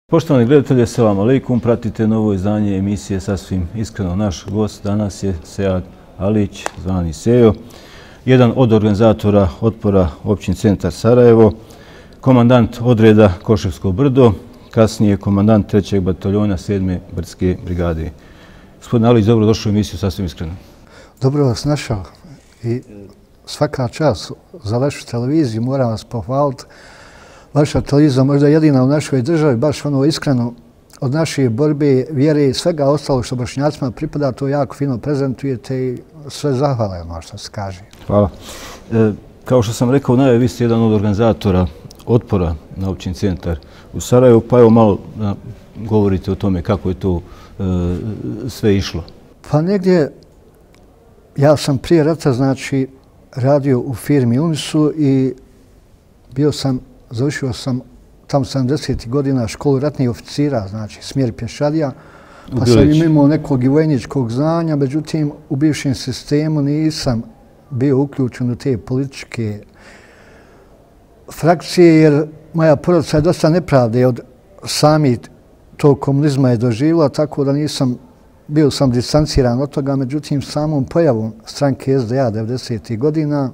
Poštovani gledatelji, assalamu alaikum, pratite novo izdanje emisije Sasvim iskreno. Naš gost danas je Sead Alić, zvani Sejo, jedan od organizatora otpora općin centar Sarajevo, komandant odreda Koševsko brdo, kasnije komandant 3. bataljona 7. brdske brigade. Gospodin Alić, dobro došao u emisiju Sasvim iskreno. Dobro vas našao i svaka čast za vašu televiziju, moram vas pohvaliti. Vaša televizija možda jedina u našoj državi, baš ono iskreno od naše borbe, vjere i svega ostalo što Bošnjacima pripada, to jako fino prezentujete i sve zahvale ono što se kaže. Hvala. Kao što sam rekao, vi ste jedan od organizatora otpora na općin centar u Sarajevu, pa evo malo govorite o tome kako je to sve išlo. Pa negdje, ja sam prije rata radio u firmi Unisu i završio sam tamo 70. godina školu ratnih oficira, smjer pješadija, pa sam imao nekog i vojničkog znanja, međutim u bivšem sistemu nisam bio uključen u te političke frakcije, jer moja porodica je dosta nepravde od sami tog komunizma je doživjela, tako da bio sam distanciran od toga, međutim samom pojavom stranke SDA 90. godina,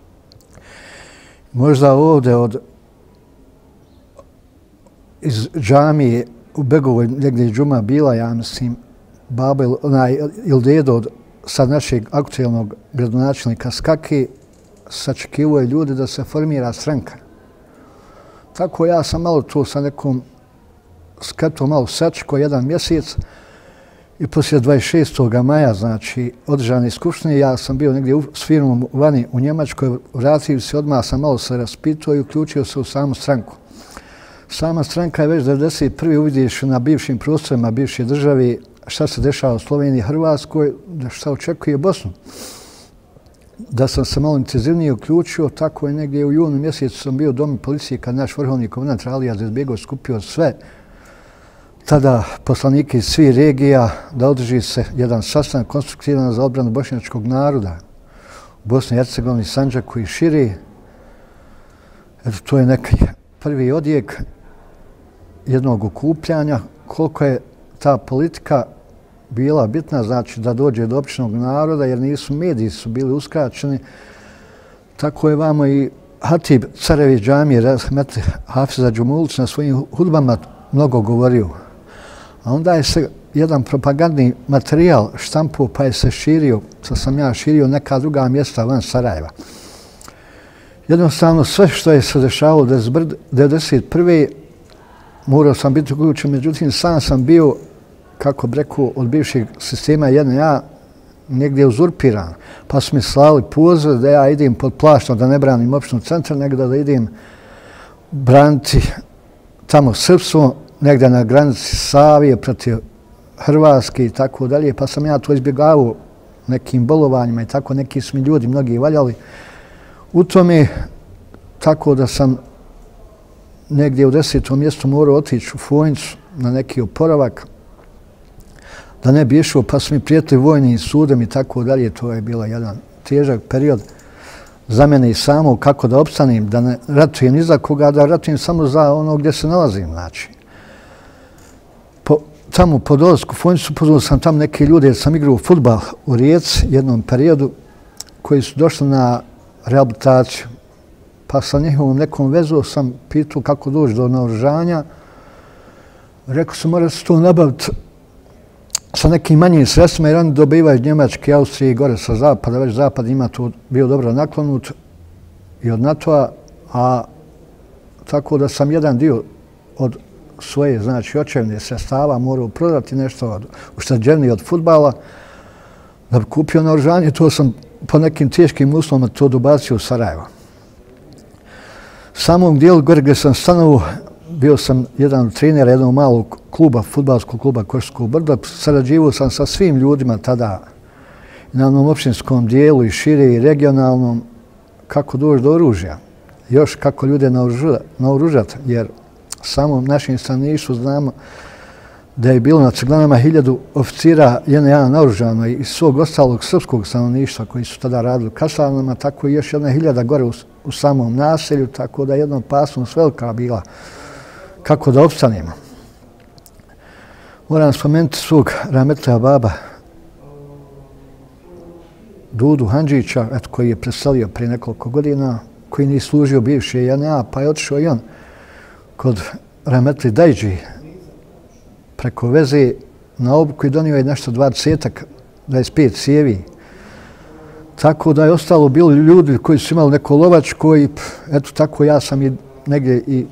možda ovdje iz džamije u Begovoj, negdje je džuma bila, ja mislim, baba ili dedo od sad našeg aktuelnog gradonačelnika Skake, sačekivao je ljude da se formira stranka. Tako ja sam malo to sa nekom skatom malo sačekao jedan mjesec i poslije 26. maja, održane skupštine, ja sam bio negdje s firmom vani u Njemačkoj, vratio se odmah, sam malo se raspitao i uključio se u samu stranku. Sama stranka je već 1991. uvidiš na bivšim prostorima bivše države šta se dešava u Sloveniji i Hrvatskoj, šta očekuje Bosnu. Da sam se malo intenzivnije uključio, tako je negdje u junu mjesecu sam bio u domu policije kad naš vrhovni komandant Alija Izetbegović skupio sve tada poslanike iz svih regija da održi se jedan sastanak konstruktivan za odbranu bošnjačkog naroda u Bosni i Hercegovini, Sandžaku i šire. Eto, to je neki prvi odjek jednog okupljanja, koliko je ta politika bila bitna, da dođe do općinog naroda, jer mediji su bili uskraćeni. Tako je vamo i hatib Carevi džamije, Hafiza Džumulić, na svojim hudbama mnogo govorio. A onda je se jedan propagandni materijal štampuo, pa je se širio, što sam ja širio, neka druga mjesta van Sarajeva. Jednostavno sve što je se dešavalo 1991. morao sam biti uključen, međutim sam sam bio, kako bi rekao, od bivšeg sistema JNA negdje uzurpiran. Pa su mi slali poziv da ja idem pod plaštom, da ne branim opštinu centra, nego da idem braniti tamo srpstvo, negdje na granici Savije protiv Hrvatske i tako dalje. Pa sam ja to izbjegavao nekim bolovanjima i tako, neki su mi ljudi mnogi valjali u tome, tako da sam negdje u 10. mjestu morao otići u Fojnicu na neki oporavak, da ne bi išao, pa su mi prijetili vojnim sudom i tako dalje. To je bilo jedan težak period za mene i samo, kako da opstanem, da ne ratujem ni za koga, da ratujem samo za ono gdje se nalazim. Tamo po dolasku u Fojnicu upoznao sam tamo neke ljude, jer sam igrao fudbal u Rijeci jednom periodu, koji su došli na rehabilitaciju. Pa sa njihovom nekom vezu sam pitao kako doći do naoružanja. Rekao sam, mora se to nabaviti sa nekim manjim sredstvima, jer oni dobivaju Njemačke, Austrije i gore sa zapada. Već zapad ima to bio dobro naklonut i od NATO-a, a tako da sam jedan dio od svoje, očevne sredstava morao prodati nešto ušteđenije od fudbala da bi kupio naoružanje. To sam po nekim teškim uslovima to dobacio u Sarajevo. U samom dijelu gore gdje sam stanovao, bio sam jedan od trenera jednog malog kluba, fudbalskog kluba Koševskog brda. Sarađivao sam sa svim ljudima tada na onom općinskom dijelu i šire i regionalnom, kako doći do oružja. Još kako ljude naoružati, jer samom našim stanovništvu znamo da je bilo na Ceglanama 1000 oficira JNA naoružano i svog ostalog srpskog stanovništva koji su tada radili u kasarnama, tako i još 1000 gore u samom naselju, tako da jedna opasnost velika bila kako da opstanemo. Moram spomenuti svog rahmetlija baba Dudu Handžića, koji je preselio prije nekoliko godina, koji nije služio bivše JNA, pa je otišao i on kod rahmetli Dajđi preko veze na obuku i donio je nešto 25 cijevi. Tako da je ostalo bili ljudi koji su imali neko lovačko i eto tako ja sam i negdje i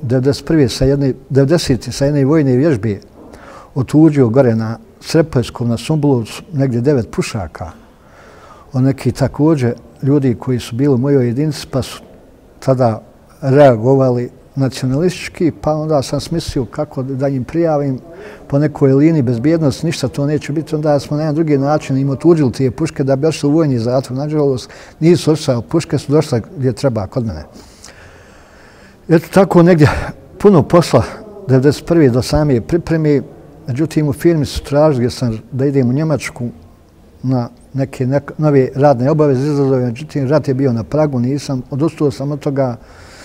90. sa jedne vojne vježbe otuđio gore na Srepojskom, na Sumbulu, negdje 9 pušaka. Od neki također ljudi koji su bili u mojoj jedinici pa su tada reagovali nacionalistički, pa onda sam smislio kako da im prijavim po nekoj liniji bezbjednosti, ništa to neće biti, onda smo na jedan drugi način im otuđili te puške da bi ošli u vojni zatvor. Nažalost, nisu ošli, puške su došle gdje treba, kod mene. Eto tako negdje puno posla 1991. do same pripreme, međutim u firmi su tražili da idem u Njemačku na neke nove radne obaveze, izazove, međutim rat je bio na pragu, nisam, odustao sam od toga.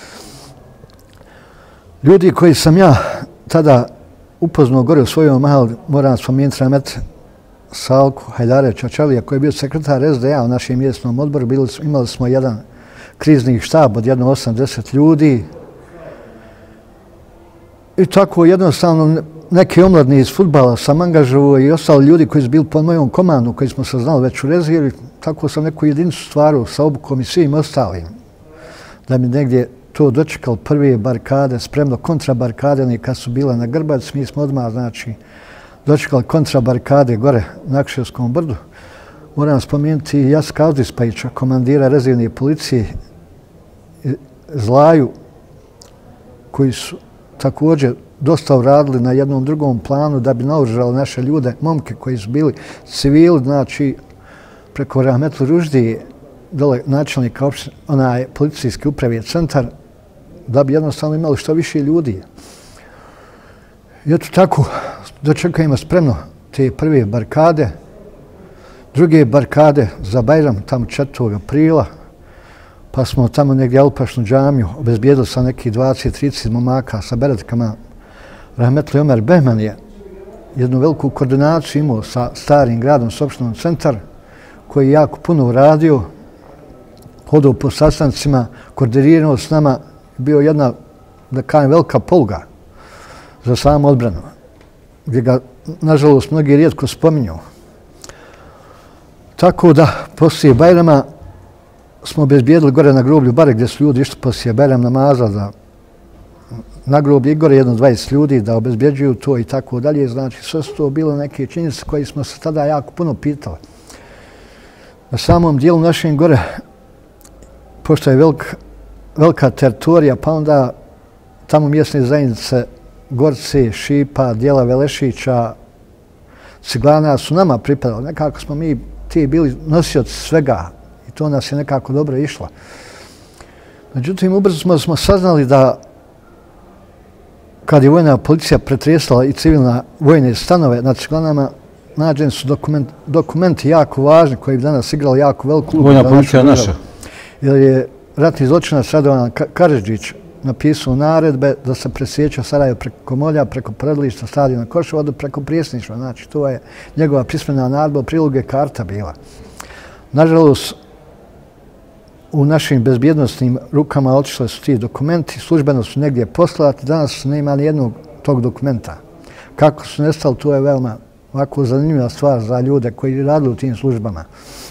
Ljudi koji sam ja tada upoznao gore u svojom mahali, moram spomenuti rahmet Salku Hajdarevića Čalija, koji je bio sekretar SDA u našem mjesnom odboru. Imali smo jedan krizni štab od jedno 80 ljudi. I tako jednostavno neke omladne iz fudbala sam angažovao i ostali ljudi koji su bili pod mojom komandom, koji smo se znali već u rezervi. Tako sam neku jedinicu stvarao sa obukom i svim ostalim. Da mi negdje to dočekali prve barikade, spremno kontrabarikade, kad su bile na Grbac, mi smo odmah, znači, dočekali kontrabarikade gore na Akševskom brdu. Moram spomenuti i Jaska Avdispajića, komandira rezervne policije Zlaju, koji su također dosta uradili na jednom drugom planu da bi naoružali naše ljude, momke koji su bili civili, znači, preko rahmetli Ruždije, dole načelnika policijske uprave centar, da bi jednostavno imali što više ljudi. I eto tako, dočekajmo spremno te prve barikade, druge barikade za Bajram, tamo 4. aprila, pa smo tamo negdje Alpašnu džamiju obezbijedili sa nekih 20-30 momaka sa beretkama. Rahmetli Omer Behman je jednu veliku koordinaciju imao sa starim gradom, s opštinom centar, koji je jako puno uradio, hodao po sastancima, koordinirao s nama, bio jedna, da kažem, velika poluga za samu odbranu, gdje ga, nažalost, mnogi rijetko spominju. Tako da, poslije Bajrama smo obezbijedili gore na groblju Bare, gdje su ljudi išli poslije Bajram namaza, da na groblju i gore jedno 20 ljudi, da obezbjeđuju to i tako dalje. Znači, sve su to bilo neke činjenice koje smo se tada jako puno pitali. Na samom dijelu našem gore, pošto je velika teritorija, pa onda tamo mjesne zajednice Gorce, Šipa, dijela Velešića, Ciglana su nama pripadali. Nekako smo mi ti bili nosioci svega i to nas je nekako dobro išlo. Međutim, ubrzo smo saznali da kad je vojna policija pretresala i civilna vojne stanove na Ciglanama, nađeni su dokumenti jako važni koji bi danas igrali jako veliku ulogu. Vojna policija naša. Jer je ratni zločinac Radovan Karadžić napisao naredbe da se presjeća Sarajevo preko Molja, preko porodilišta, stadiona Koševodu, preko Prijesništva. Znači, to je njegova pismena naredba, priloge karta bila. Nažalost, u našim bezbjednostnim rukama otišle su ti dokumenti, službeno su negdje poslati, danas nema ni jednog tog dokumenta. Kako su nestali, to je veoma ovako zanimljiva stvar za ljude koji radili u tim službama.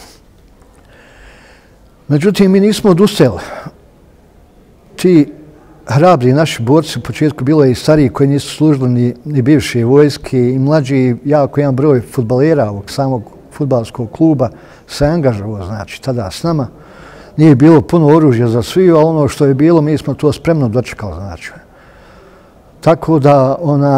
Međutim, mi nismo odustali. Ti hrabri naši borci u početku bilo je i stariji koji nisu služili ni bivše vojske i mlađi, jako jedan broj fudbalera ovog samog fudbalskog kluba se angažovao, znači, tada s nama. Nije bilo puno oružja za svi, a ono što je bilo, mi smo to spremno dočekali, znači. Tako da,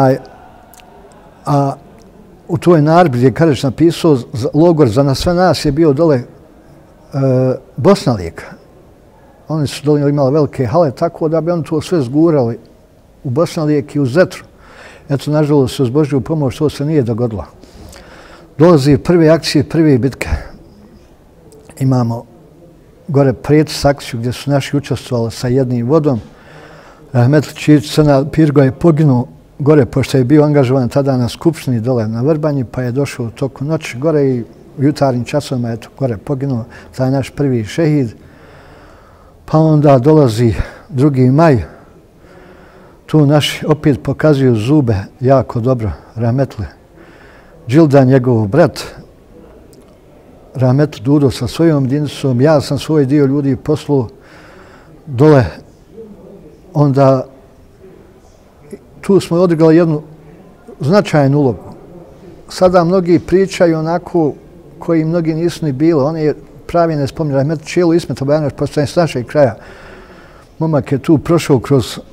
u toj naredbi gdje je Karadžić napisao, logor za sve nas je bio dole Bosna Lijeka. Oni su dole imali velike hale, tako da bi oni to sve zgurali u Bosna Lijek i u Zetru. Eto, nažalost, se uz Božju pomoć to se nije dogodilo. Dolazi prve akcije, prve bitke. Imamo gore Pretis akciju gdje su naši učestvovali sa jednim vodom. Rahmetli Ćirić Crna Pirgo je poginuo gore, pošto je bio angažovan tada na skupštini dole na Vrbanji, pa je došao u toku noći gore i u jutarnjim časovima, eto, gore poginuo taj naš prvi šehid. Pa onda dolazi 2. maj, tu naši opet pokazuju zube jako dobro, rahmetli. Džilda, njegov brat, rahmetli Dudo sa svojom jedinicom, ja sam svoj dio ljudi poslao dole. Onda tu smo odigrali jednu značajnu ulogu. Sada mnogi pričaju onako koji mnogi nisu ni bilo. On je pravi ne spominje. Rahmet Čelu Ismet Obajanović, postoje s našeg kraja. Momak je tu prošao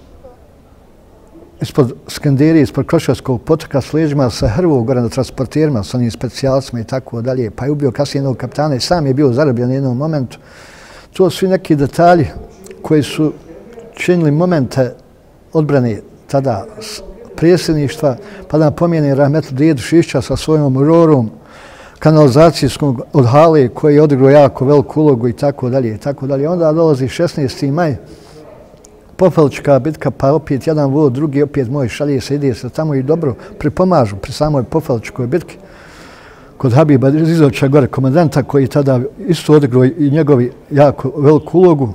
ispod Skenderije, ispod Kroševskog potoka s leđima, sa hrvog gore na transporterima, sa onim specijalcima i tako dalje. Pa je ubio kasnije jednog kapitana i sam je bio zarobljen u jednom momentu. To su svi neki detalji koji su činili momente odbrane tada predsjedništva, pa da pomijeni rahmetli Dedu Šišća sa svojom rorom kanalizacijskog od hale koji je odigrao jako veliku ulogu i tako dalje i tako dalje. Onda dolazi 16. maj, Pofelička bitka, pa opet jedan vod, drugi opet moj šalje se, ide se tamo i dobro pripomažu pri samoj Pofeličkoj bitki. Kod Habiba Izoča gore komandanta koji tada isto odigrao i njegovi jako veliku ulogu.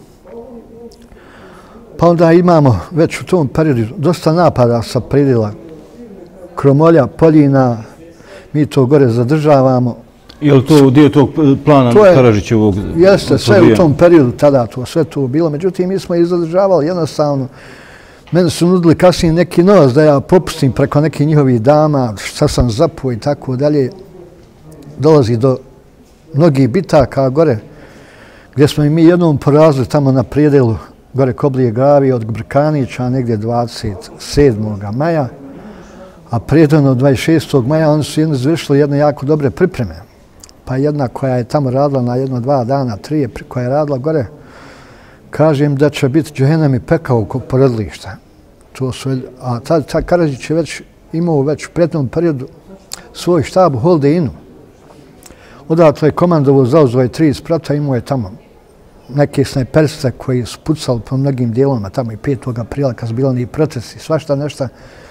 Pa onda imamo već u tom periodu dosta napada sa predjela Kromolja, Poljina, mi to gore zadržavamo. Je li to dio tog plana Karadžićevog? Jeste, sve u tom periodu tada to, sve to bilo. Međutim, mi smo ih zadržavali jednostavno. Mene su nudili kasnije neki novac da ja popustim preko nekih njihovih dama, šta sam zapuo i tako dalje. Dolazi do mnogih bitaka gore, gdje smo i mi jednom porazili tamo na predjelu gore Koblije Glavi od Brkanića, negdje 27. maja, a predano 26. maja oni su izvršili jedne jako dobre pripreme. Pa jedna koja je tamo radila na 1-2 dana, 3, koja je radila gore, kažem da će biti džehennem i pekao kod porodilišta. A ta Karadžić je već imao u prethodnom periodu svoj štab u Holdeinu. Odatle je komandovo zauzeo 3 sprata, imao je tamo neke snajperste koji su pucali po mnogim dijelovima, tamo i 5. aprila kad su bili oni protesti, svašta nešto.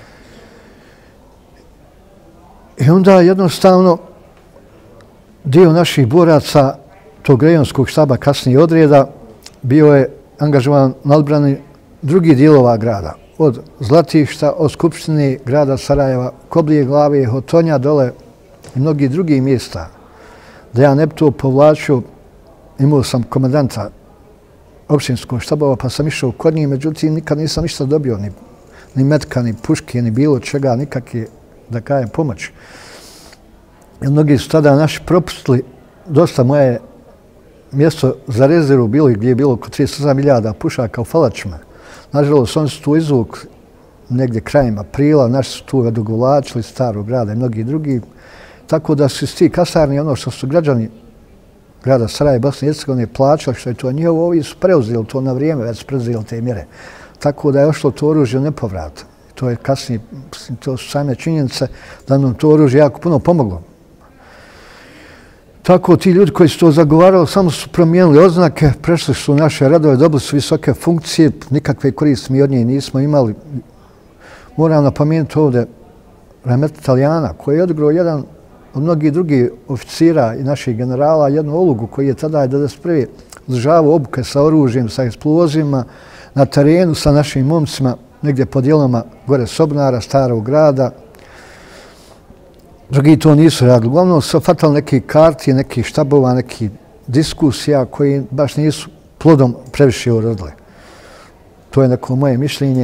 I onda jednostavno dio naših boraca tog rejonskog štaba kasnije odreda bio je angažovan na odbrani drugih dijelova grada. Od Zlatišta, od Skupštine grada Sarajeva, Koblije Glave, Hotonja dole i mnogih drugih mjesta. Da ja ne bi to povlačio, imao sam komandanta općinskog štabova pa sam išao kod njih, međutim nikad nisam ništa dobio, ni metka, ni puške, ni bilo čega, nikakve, da kažem, pomoći. Mnogi su tada naši propustili, dosta moje mjesto za rezervu bilo gdje je bilo oko 38.000 pušaka u Falačima. Nažalost, oni su tu izvukli negdje krajem aprila, naši su tu odugovlačili Starog grada i mnogi drugi. Tako da su ti kasarni, ono što su građani grada Sarajeva i Bosne i Hercegovine plaćali, što je to njihovo, ovi su preuzeli to na vrijeme, već su preuzeli te mjere. Tako da je ošlo to oružje nepovratno. To je kasnije, to su same činjenice da nam to oružje jako puno pomoglo. Tako ti ljudi koji su to zagovarali samo su promijenili oznake, prešli su u naše radove, dobili su visoke funkcije, nikakve koristi mi od nje nismo imali. Moram napomenuti ovdje rahmetli Italijana koji je odigrao jedan od mnogih drugih oficira i naših generala jednu ulogu koji je tada 1991. održavao obuke sa oružjem, sa eksplozijama na terenu sa našim momcima, negdje po dijelama gore Sobnara, Starog grada. Drugi to nisu radili. Uglavnom su fatali neki karti, neki štabova, neki diskusija koji baš nisu plodom previše urodili. To je neko moje mišljenje.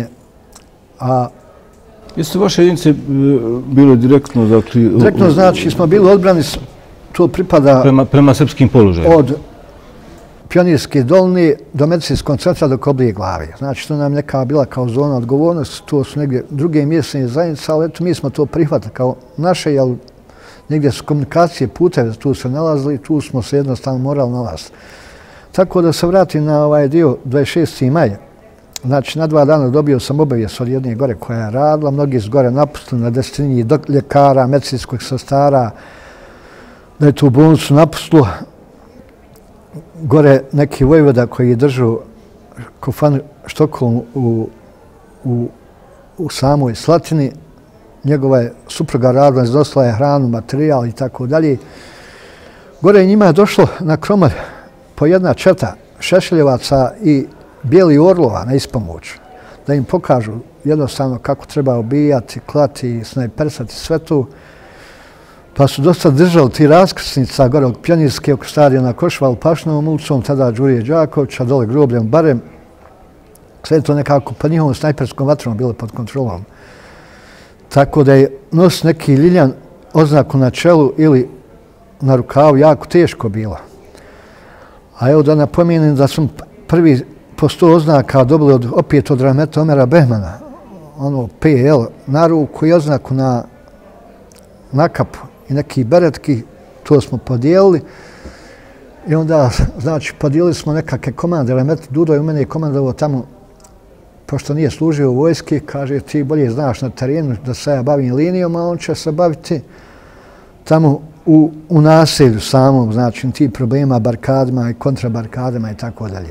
Jeste vaše jedinice bile direktno? Direktno znači smo bili odbrani, to pripada prema srpskim položajima. Od Pionirske doline do medicinskog centra do Koblije Glave. Znači to nam neka bila kao zona odgovornosti, to su negdje druge mjesne zajednice, ali eto mi smo to prihvatili kao naše, jer negdje su komunikacije puteve, tu se nalazili, tu smo se jednostavno morali nalaziti. Tako da se vratim na ovaj dio 26. maja. Znači, na 2 dana dobio sam obavijest od jedne gore koja je radila. Mnogi su gore napustili na desetinji ljekara, medicinskog sestara, da je tu bolnicu napustilo. Gore neki vojvoda koji je držao kofan Štokholm u samoj Slatini njegova je supruga radila, iznosila je hranu, materijal i tako dalje. Gore njima je došlo na kromar po jedna četa Šešeljevaca i Bijelih orlova na ispomoć, da im pokažu jednostavno kako treba obijati, klati, snajpersati, sve to. Pa su dosta držali ti raskrsnica gore od Pionirske oko stadiona Košval Pašnovom ulicom, tada Đurije Đakovića, dole grobljem Barem. Sve to nekako pod njihovom snajperskom vatrom bilo pod kontrolom. Tako da je nos neki ljiljan oznaku na čelu ili na rukavu jako teško bilo. A evo da napomenem da smo prvi po 100 oznaka dobili opet od Rahmeta Omera Behmana, ono PL na ruku i oznaku na kapu i neki beretki, to smo podijelili. I onda, znači, podijelili smo nekakve komande. Rahmet Dudo je u mene komandovao tamo, pošto nije služio u vojski, kaže ti bolje znaš na terenu da se ja bavim linijom, a on će se baviti tamo u naselju samom, znači ti problema, barkadima i kontrabarkadima i tako dalje.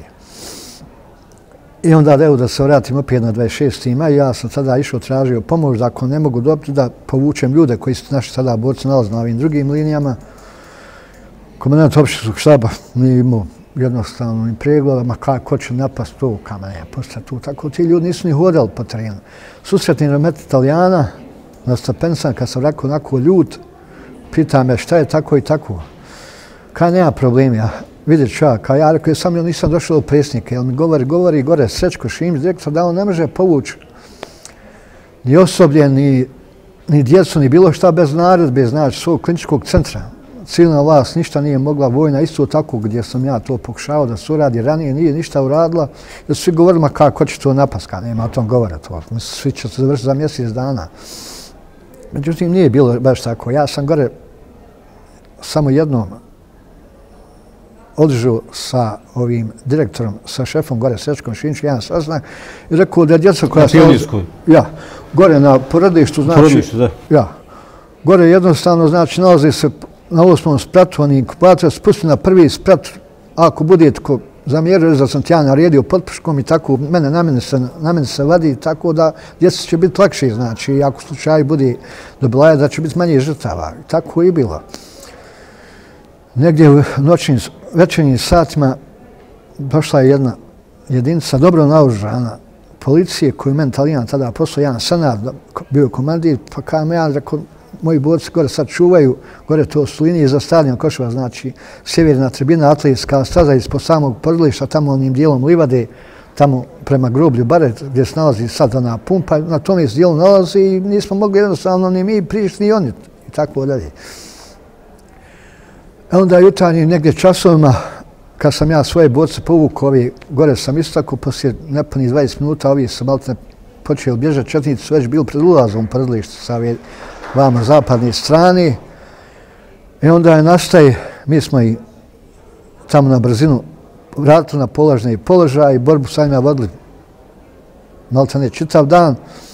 I onda da se vratim opet na 26. maj, ja sam tada išao tražio pomoć da ako ne mogu dobiti da povučem ljude koji su naši tada borci nalazi na ovim drugim linijama. Komandant opštinskog štaba nije imao jednostavno ni pregleda, ma ko će napast to, kama ne, posta tu. Tako ti ljudi nisu ni hodali po terenu. Susretni Rahmet Italijana na stepenicama, kad sam rekao onako ljud, pita me šta je tako i tako. Kaj nema problemi, ja vidjet ću ja, kao ja rekao, sam ja nisam došao do predsjednika, jer mi govori gore Srećko Šimić, direktor, da on ne može povući ni osoblje, ni djecu, ni bilo šta bez naredbe, znači svog kliničkog centra. Civilna vlast ništa nije mogla, vojna isto tako gdje sam ja to pokušao da se uradi, ranije nije ništa uradila, jer su svi govorili, ma kako će to napaska, nema o tom govora to, svi će se završiti za mjesec dana. Međutim, nije bilo baš tako. Ja sam gore samo jednom održao sa ovim direktorom, sa šefom gore Srećkom Šimićem, jedan sastanak i rekao da je djeca koja se... Na Pionirskoj? Ja, gore na porodilištu, znači... Porodilištu, da. Ja. Gore jednostavno, znači, nalazi se na 8. spratu, oni inkubator spusti na 1. sprat, ako bude tko zamjerio, da sam ti ja naredio potpuškom i tako, na mene se vadi, tako da djeca će biti lakše, znači, ako slučaj bude dobilaja, da će biti manje žrtava. Tako i bilo. Negdje u noćnim, večernjim satima došla je jedna jedinica dobro naoružana policije koju meni Talijan tada poslao, jedan Senad, bio komandir, pa kao ja rekao, moji borci gore sad čuvaju, gore to su linije za stadion Koševa, znači sjeverna tribina, atletska staza ispod samog porodilišta, tamo onim dijelom livade, tamo prema groblju Baret, gdje se nalazi sad ona pumpa, na tom se dijelu nalazi i nismo mogli jednostavno ni mi prići, ni oni i tako dalje. Onda jutarnjim negdje časovima, kad sam ja svoje borce povukao, ovi gore sam istakao, poslije nepunih 20 minuta, ovi su malo počeli bježati, četnici su već bili pred ulazom u porodilište sa vama zapadne strane. I onda je nastaje, mi smo i tamo na brzinu vratili na polažne položaje i borbu sa njima vodili maltene čitav dan.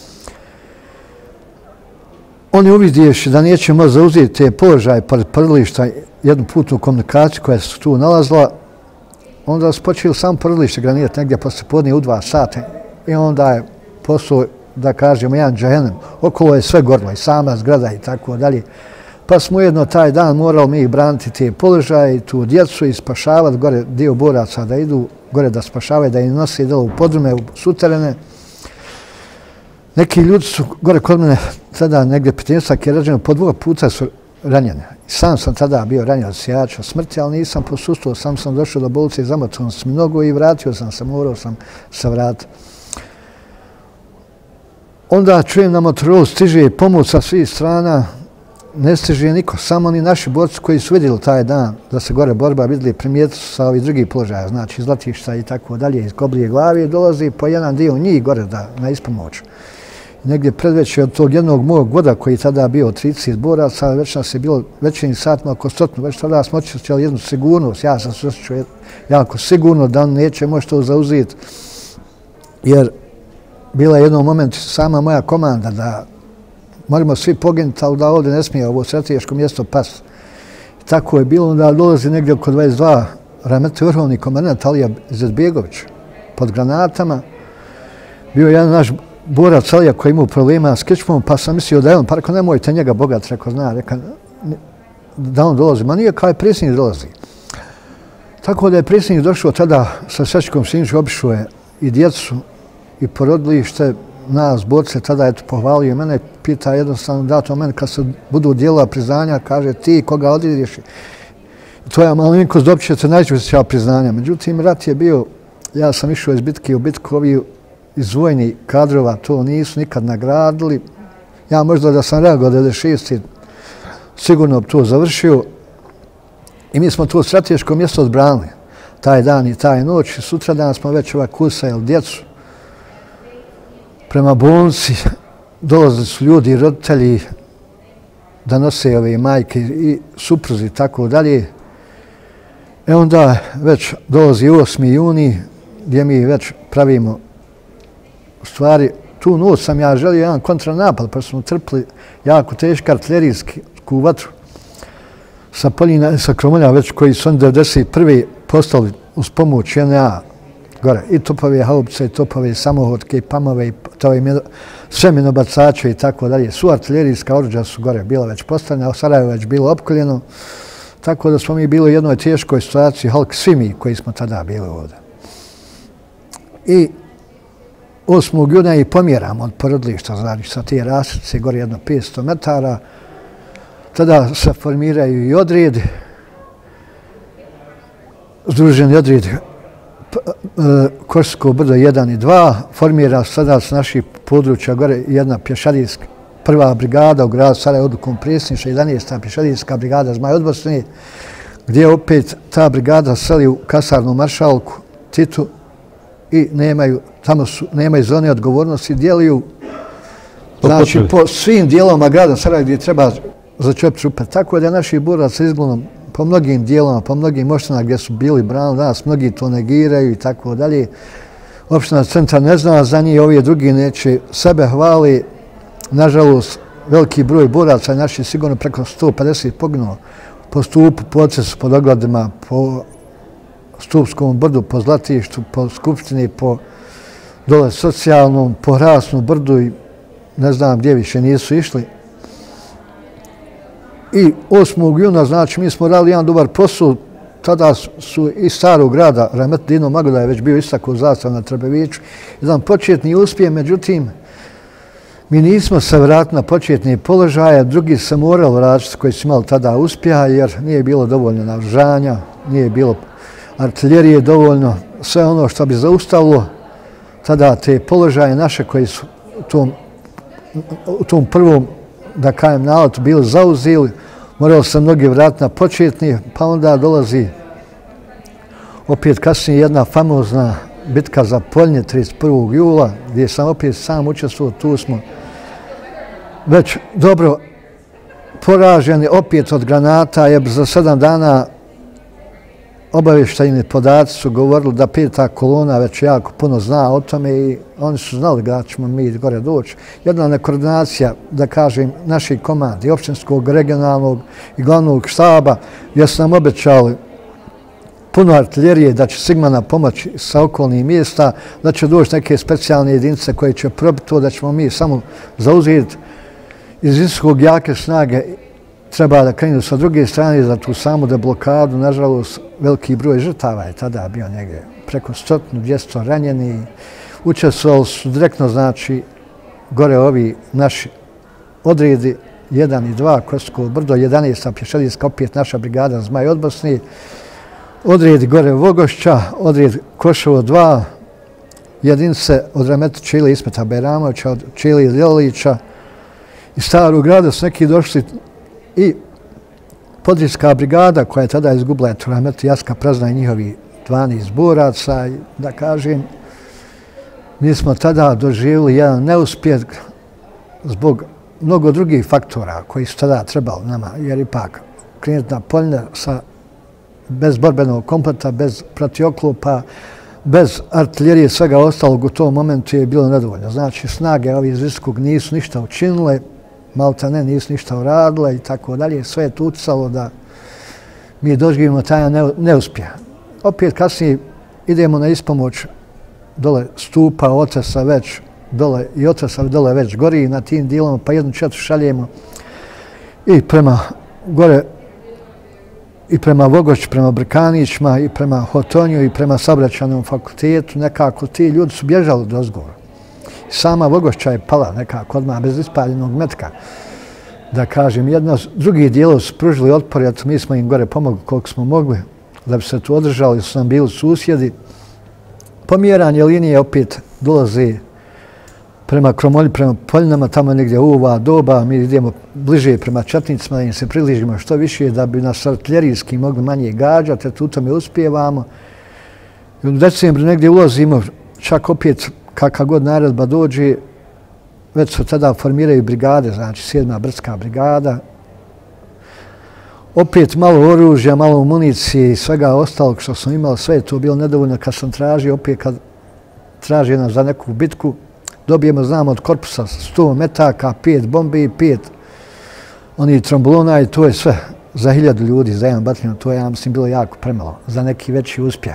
Oni uvidjevši da neće moći zauzeti te položaje pored porodilišta, jednu putnu komunikaciju koja se tu nalazila, onda su počeli samo porodilište granirati negdje posle podne u 2 sata i onda je poslao, da kažemo, jedan džahenem. Okolo je sve gorilo i sama zgrada i tako dalje. Pa smo ujedno taj dan morali mi braniti te položaje i tu djecu i spašavati gore dio boraca da idu gore da spašavaju, da im nose delo u podrume, u suterene. Neki ljudi su gore kod mene tada negdje 15 je rađeno, po 2 puta su ranjeni. Sam sam tada bio ranjen od sijača smrti, ali nisam posustao, sam došao do bolnice i zamotao sam mi nogu i vratio sam se, morao sam se vratiti. Onda čujem na motoru, stiže pomoć sa svih strana, ne stiže niko, samo oni naši borci koji su vidjeli taj dan da se gore borba vidjeli, primijetili su sa ovih drugih položaja, znači iz Latišta i tako dalje, iz Koblije glave, dolazi po jedan dio njih gore na ispomoć. Negdje predveće od tog jednog mog voda koji tada bio 30 boraca, već nas je bilo večernjim satima oko 100, već tada smo osjećali jednu sigurnost, ja sam se osjećao jako sigurno da on neće moći to zauzeti, jer bila je jednom momentu sama moja komanda da moramo svi poginuti, ali da ovdje ne smije ovo strateško mjesto pasti. Tako je bilo, onda dolazi negdje oko 22 Rahmeti vrhovni komandant Alija Izetbegović pod granatama. Bio jedan naš borac Alija koji imao problema s kičmom, pa sam mislio da je on, pa rekao, nemojte njega bogat, rekao, zna, rekao, da on dolazi. Ma nije kao je predsjednik dolazi. Tako da je predsjednik došao tada sa Sečkom Sinčićem, obišao je i djecu i porodilište, nas, borce, tada je to pohvalio mene, pita jednostavno dato mene kad se budu dijela priznanja, kaže ti koga odideš, tvoja malenkost dobit ćete najveća priznanja. Međutim, rat je bio, ja sam išao iz bitke u bitku, ovi iz vojnih kadrova to nisu nikad nagradili. Ja možda da sam reagovao 96. sigurno bi to završio. I mi smo to strateško mjesto odbranili. Taj dan i taj noć. I sutra dan smo već kusajali djecu. Prema bolnici dolazili su ljudi, roditelji, da nose ove majke i supruzi i tako dalje. E onda već dolazi 8. juni gdje mi već pravimo u stvari tu noć sam ja želio jedan kontranapad pa smo trpili jako teška artilerijsku vatru sa Poljina, sa Kromolja već koji su 91. postali uz pomoć JNA gore i topove haubice, i topove samohodke, i pamove, i sve minobacače i tako dalje. Su artilerijska oruđa su gore bila već postavljena, a Sarajevo već bilo opkoljeno. Tako da smo mi bili u jednoj teškoj situaciji, svi mi koji smo tada bili ovdje. I 8. juna i pomjeramo od porodilišta, znači sa te raslice, gore jedno 500 metara. Tada se formiraju i odredi, združeni odred Košsko brdo 1 i 2, formira sada s naših područja gore jedna pješadijska prva brigada u gradu Sarajevo odlukom predsjedništva, 11. pješadijska brigada Zmaj od Bosne, gdje opet ta brigada seli u kasarnu maršalku Titu i nemaju zone odgovornosti, djeluju znači, po svim dijelovima grada Sarajeva gdje treba začepiti trupe. Tako da je naši boraca izgledom po mnogim dijelovima, po mnogim opštinama gdje su bili brani, danas mnogi to negiraju i tako dalje. Opština Centar ne zna za njih, ovi drugi neće, sebe hvali. Nažalost, veliki broj boraca, naši sigurno preko 150 poginuo po stupu, po ocesu, po dogladima, po Stupskom brdu, po Zlatištu, po Skupštini, po dole socijalnom, po Hrasnom brdu i ne znam gdje više nisu išli. I 8. juna, znači, mi smo radili jedan dobar posao. Tada su iz starog grada, Rahmet Dino Magoda je već bio istakao zastav na Trebeviću. Jedan početni uspjeh, međutim, mi nismo se vratili na početni položaje, drugi se morali vratiti koji su imali tada uspjeha jer nije bilo dovoljno naoružanja, nije bilo artiljerije dovoljno, sve ono što bi zaustavilo tada te položaje naše koji su u tom prvom, da kajem, naletu bili zauzeli, morali se mnogi vratiti na početni, pa onda dolazi opet kasnije jedna famozna bitka za Poljne 31. jula, gdje sam opet sam učestvovao, tu smo već dobro poraženi opet od granata, jer za 7 dana obavještajni podaci su govorili da 5. kolona već jako puno zna o tome i oni su znali da ćemo mi gore doći. Jedna nekoordinacija, da kažem, naših komandi, općinskog, regionalnog i glavnog štaba, gdje su nam obećali puno artiljerije, da će Sigmana pomoći sa okolnih mjesta, da će doći neke specijalne jedinice koje će probiti to, da ćemo mi samo zauzeti iz visokog jake snage. Treba da krenu sa druge strane za tu samu deblokadu. Nažalost, veliki broj žrtava je tada bio negdje preko 100-200 ranjeni. Učestvovali su direktno, znači, gore ovi naši odredi 1 i 2, Košsko brdo, 11. pješadijska, opet naša brigada Zmaj od Bosne, odredi gore Vogošća, odred Koševo 2, jedinice od Rahmeta Čile Ismeta Bajramovića, od Čile Ljelića i Starog grada su neki došli i Podrijska brigada koja je tada izgubila Rahmet Jaska Prazna i njihovi 12 boraca. Da kažem, mi smo tada doživjeli jedan neuspjeh zbog mnogo drugih faktora koji su tada trebali nama, jer ipak krenuti na Poljne bez borbenog kompleta, bez protioklopa, bez artiljerije, svega ostalog u tom momentu je bilo nedovoljno. Znači, snage ovi iz Visokog nisu ništa učinile, malta ne, nisu ništa uradile i tako dalje. Sve je tu utjecalo da mi doživimo taj neuspjeh. Opet kasnije idemo na ispomoć dole Stupa, Otesa već dole i Otrasov dole već gori na tim dijelom, pa 1/4 šaljemo i prema gore i prema Vogošću, prema Brkanićima, i prema Hotonju, i prema Saobraćajnom fakultetu. Nekako ti ljudi su bježali do zgora. Sama Vogošća je pala nekako odmah bez ispaljenog metka. Da kažem, drugi dijelov su pružili otpor, eto mi smo im gore pomogli koliko smo mogli da bi se tu održali, su nam bili susjedi. Pomjeranje linije opet dolaze prema Kromolji, prema Poljinama, tamo negdje u ova doba, mi idemo bliže prema Četnicima, da im se približimo što više, da bi nas artiljerijski mogli manje gađati, eto u tome uspijevamo. I u decembru negdje ulazimo, čak opet kakva god naredba dođe, već se tada formiraju brigade, znači 7. brdska brigada. Opet malo oružja, malo municije i svega ostalog što smo imali, sve je to bilo nedovoljno. Kad sam tražio, opet kad traži nas za neku bitku, dobijemo, znamo, od korpusa 100 metaka, 5 bombi, 5 onih trombolona i to je sve za 1000 ljudi, za jedan bataljon. To je, ja mislim, bilo jako premalo za neki veći uspjeh.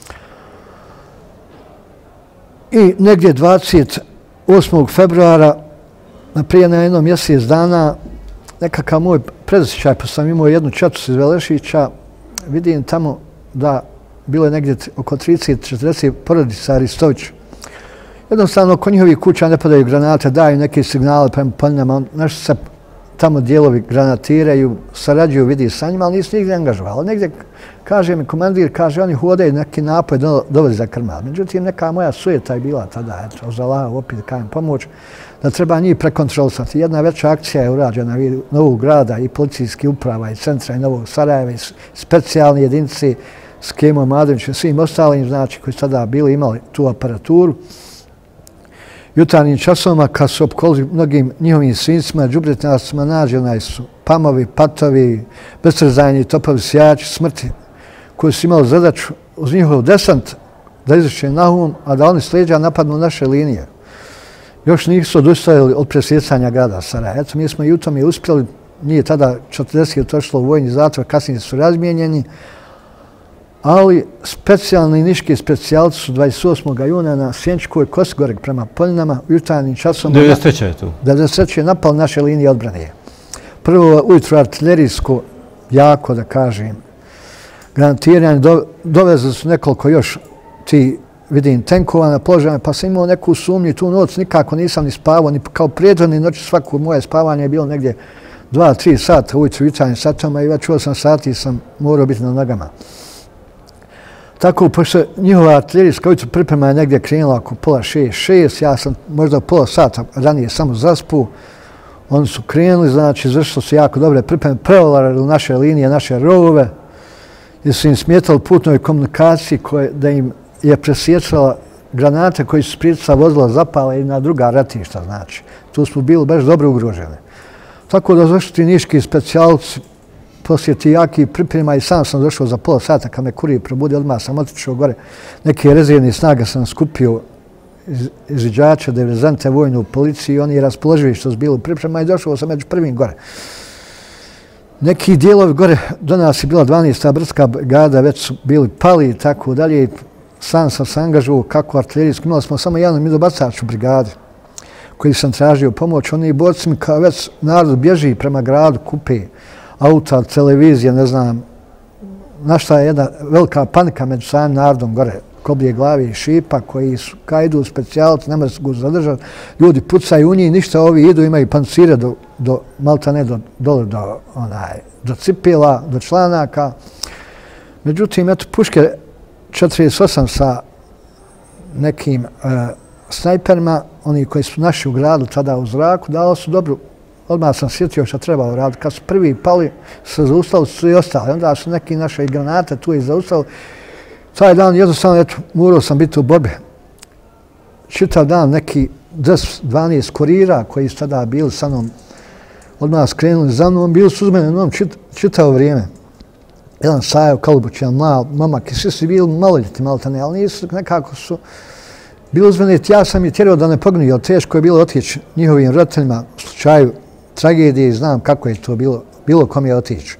I negdje 28. februara, prije na jednom mjesec dana, nekakav moj predosjećaj, pa sam imao jednu četu iz Velešića, vidim tamo da bilo je negdje oko 30-40 porodica Aristović. Jednostavno, oko njihovih kuća ne padaju granate, daju neke signale prema Poljinama, nešto se tamo dijelovi granatiraju, sarađuju, vidi sa njima, ali nisu nigdje angažovali. Negdje, kaže mi komandir, kaže, oni hodaju neki napoj dovodi za krmal. Međutim, neka moja sujeta je bila tada, eto, za Allah, opet kajem pomoć, da treba njih prekontrolisati. Jedna veća akcija je urađena Novog Grada i policijskih uprava i centra i Novog Sarajeva i specijalne jedinice s Kemom Adrićem, svim ostalim, znači, koji su tada bili imali tu aparaturu. Jutarnjim časovima, kad su opkolili mnogim njihovim svincima, đubretnjacima, nađeni su pamovi, patovi, beztrzajni topovi, sijači, smrti, koji su imali zadaću uz njihov desant da izvrše Nahum, a da oni s leđa napadnu naše linije. Još nisu odustajali od presjecanja grada Sarajeva. Eto, mi smo i u tome uspjeli, nije tada 40 otišlo u vojni zatvor, kasnije su razmijenjeni, ali specijalni niški specijalci su 28. juna na Sjenčkoj Kosgoreg prema Poljinama u jutarnjim časom. 93. je tu. 93. je napali naše linije odbrane. Prvo ujutro artiljerijsko, jako da kažem, granatiranje, dovezli su nekoliko još ti, vidim, tenkova na položajama, pa sam imao neku sumnju tu noć, nikako nisam ni spavao, ni kao prijedvodni noći svako moje spavanje je bilo negdje 2-3 sata ujutro u jutarnjim satama i već 8 sati sam morao biti na nogama. Tako, pošto njihova artiljerijska ujutro priprema je negdje krenula oko pola 6, ja sam možda pola sata ranije samo zaspu. Oni su krenuli, znači izvršili su jako dobre pripreme, preolarali naše linije, naše rovove, jer su im smetali putnoj komunikaciji da im je presjecala granate koji su sprijecala vozila zapala i na druga ratišta, znači. Tu smo bili baš dobro ugroženi. Tako da zaštiti niški specijalci poslije ti jakih priprema i sam sam došao za pola sata kad me kurir probudio, odmah sam otišao gore. Neke rezervne snage sam skupio izviđača, diverzante, vojnu policiju i oni raspoloživi što su bili priprema i došao sam među prvim gore. Neki dijelovi gore, do nas je bila 12. brdska brigada, već su bili pali i tako dalje. Sam sam se angažovao kako artiljerijski. Imali smo samo jedan midobacač u brigadi koji sam tražio pomoć. Oni borci mi kao već narod bježi prema gradu, kupe auta, televizije, ne znam. Našla je jedna velika panika među samim narodom gore, koblje glavi i šipa koji su, kad idu u specijalci, nema se go zadržati. Ljudi pucaju u njih, ništa ovi idu, imaju pancire do maltane dole do cipela, do članaka. Međutim, eto, puške 48 sa nekim snajperima, oni koji su naši u gradu tada u zraku, dali su dobru. Odmah sam sjetio što trebao raditi. Kad su prvi pali, se zaustavili su i ostali. Onda su neki naše granate tu i zaustavili. Taj dan jednostavno, eto, morao sam biti u borbi. Čitav dan neki 10-12 kurira koji su tada bili sa mnom, odmah skrenuli za mnom, bili su uz mene čitavo vrijeme. Jedan Sajo Kalubuć, jedan mlad momak i svi su bili maloljeti maltene, ali nisu, nekako su bili uz mene. Ja sam ih tjerao da ne pognu, jer teško je bilo otići njihovim roditeljima u slučaju tragedije i znam kako je to bilo kom je otići.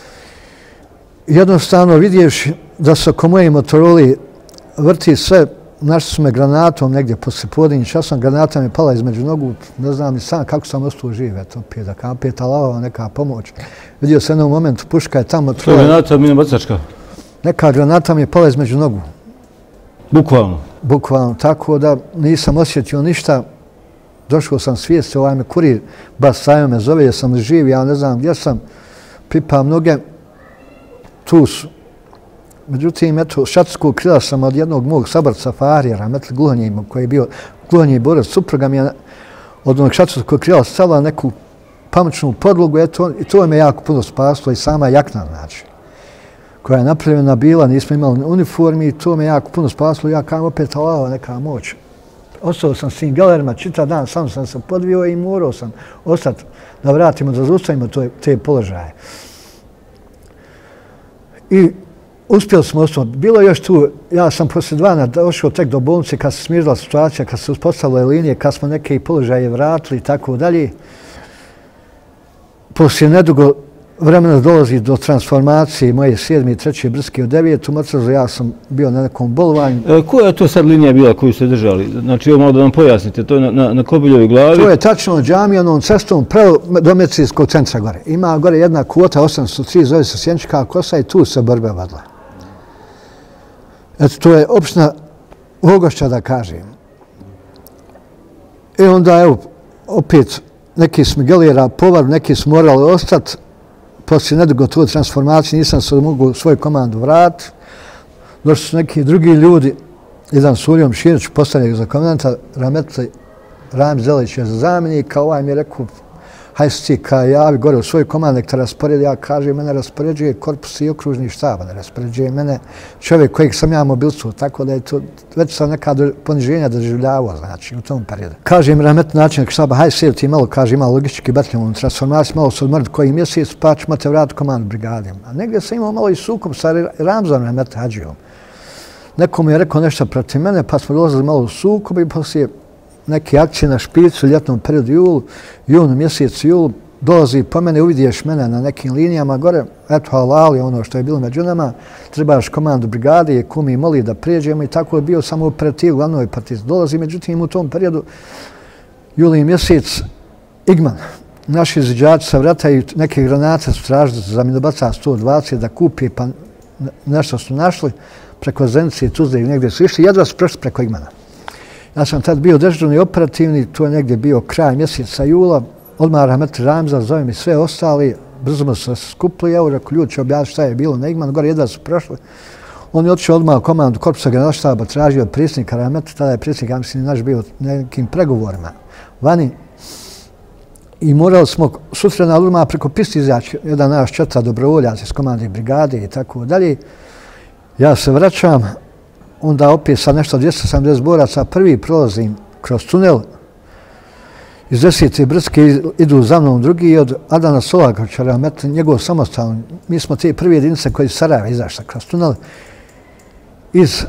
Jednostavno vidjevši da se oko moje Motoroli vrti sve našli su me granatom negdje poslije podinji časom, granata mi je pala između nogu, ne znam ni sam kako sam ostao živ, eto, peta lava, neka pomoć. Vidio sam jednom momentu, puška je tamo. To je granata minobacačka? Neka granata mi je pala između nogu. Bukvalno? Bukvalno, tako da nisam osjetio ništa. Došao sam svijesti, ovaj me kurir, baš Sajo me zove, jer sam živ, ja ne znam gdje sam, pipam noge, tu su. Međutim, eto, šatorskog krila sam od jednog mog saborca Farija, Rahmetli Gluhonjima, koji je bio Gluhonji borac, supruga mi je od onog šatorskog krila stavila neku pamučnu podlogu, eto, i to me jako puno spasilo i sama jakna, znači, koja je napravljena bila, nismo imali uniformi i to me jako puno spasilo, ja kam opet alava neka moć. Ostao sam s tim galerima, čitav dan, sam sam se podvio i morao sam ostati da vratimo, da zaustavimo te položaje. I uspjeli smo ostati. Bilo je još tu, ja sam poslije 2 dana došao tek do bolnice kad se smirila situacija, kad se uspostavile linije, kad smo neke položaje vratili i tako dalje. Poslije nedugo vremena dolazi do transformacije moje 7. i 3. brdske u 9. mrtvrzu, ja sam bio na nekom bolovanju. Koja je to sad linija bila koju ste držali? Znači, ovo malo da nam pojasnite, to je na Kobiljovoj glavi? To je tačno džamijanom cestom pravo do medicinskog centra gore. Ima gore jedna kvota 803, zove se Sjenčka kosa i tu se borbe vadila. Eto, to je opština Vogošća, da kažem. I onda, evo, opet, neki smo galera povar, neki smo morali ostati. Poslije nedugo tu transformacije nisam se mogu svoju komandu vratiti. Došli su neki drugi ljudi, jedan Surijom Širić, postavljaju za komandanta, Rahmetli Rami Zelić je za zamjenika, ovaj mi je rekao, hajde si ti javi gore u svoj komand, nek te rasporedi, ja kažem, mene raspoređuje korpus i okružni štab, ne raspoređuje mene čovjek kojeg sam ja mobilstvo, tako da je to već sam neka poniženja doživljavao, znači, u tom periodu. Kažem, Rahmetli načelnik štaba, hajde sjedi ti malo, kaže, ima logistički bataljon u transformaciji, malo se odmrti koji mjesec, pa ćemo te vratiti komandu brigade. A negdje sam imao malo i sukob sa Ramzom Rahmetli Hadžijom. Neko mi je rekao nešto protiv mene, pa smo dolazili malo u sukob i poslije neke akcije na špicu, ljetnom periodu junu, mjesec julu, dolazi po mene, uvidiješ mene na nekim linijama gore, eto halali, ono što je bilo među nama, trebaš komandu brigade, kumi moli da prijeđemo i tako je bio samo operativ glavnoj partiz. Dolazi, međutim, u tom periodu, juli mjesec, Igman, naši izviđači sa vrata i neke granate su tražili za minobaca 120 da kupi, pa nešto su našli, preko Zenice i Tuzle i negdje su išli, jedva su prešli preko Igmana. Ja sam tad bio dežurni operativni, to je negdje bio kraj mjeseca jula, odmah Rahmetli Ramza, zove mi sve ostali, brzo smo se skupili, evo rekao, ljudi će objasniti šta je bilo na Igmanu, gore jedva su prošli. On je otišao odmah u komandu korpusa generalštaba, tražio od predsjednika Rahmetli, tada je predsjednik, ja mislim, naš bio na nekim pregovorima vani. I morali smo sutra na odmah preko piste izaći, jedan naš četa dobrovoljac iz komande brigade i tako dalje. Ja se vraćam, onda opet sa nešto 270 boraca, prvi prolazim kroz tunel. Iz 10. brdske idu za mnom drugi od Adana Solakovića, Rahmetli, njegov samostalni. Mi smo te prve jedinice koji iz Sarajeva izašli kroz tunel. Iz